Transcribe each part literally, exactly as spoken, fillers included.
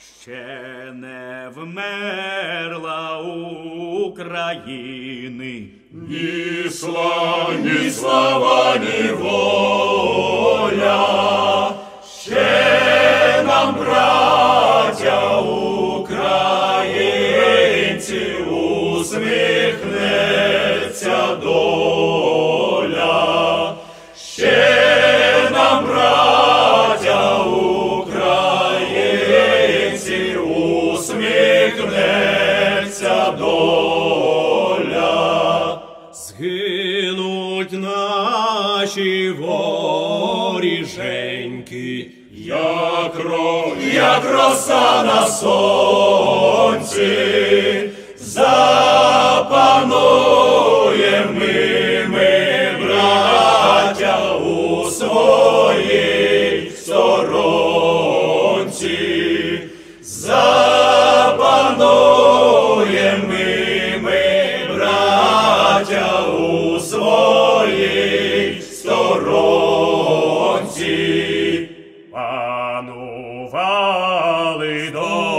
Ще не вмерла України ні слава, ні слава, ні воля. Ще нам, браття українці, усміхнеться доля. Ще нам, браття українці, усміхнеться доля. Згинуть наші воріженьки, як ро, як роса на сонці, запануєм ми, ми, браття, у своїй сторонці. Запануєм ми, ми, браття, у своїй сторонці. Панували,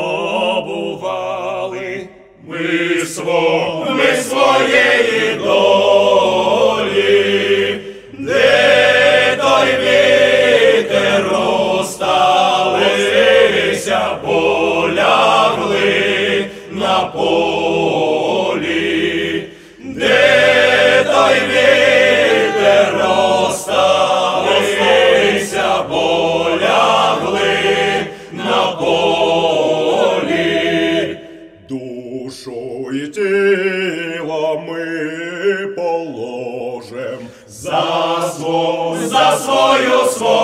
добували ми, сво, ми своєї долі, де той вітер розсталися, полягли на полі, де той вітер розсталися, полягли на полі. Душу і тіло ми положим за, сво, за свою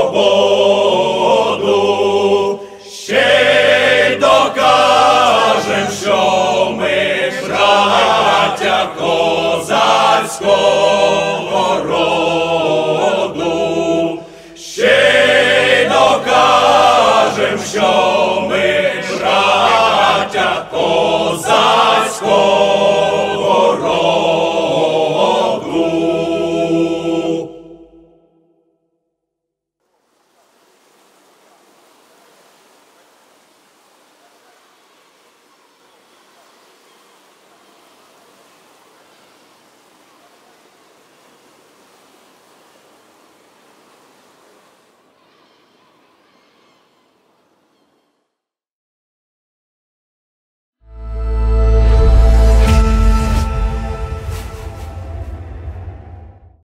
свободу, ще й докажем, що ми браття козацького роду.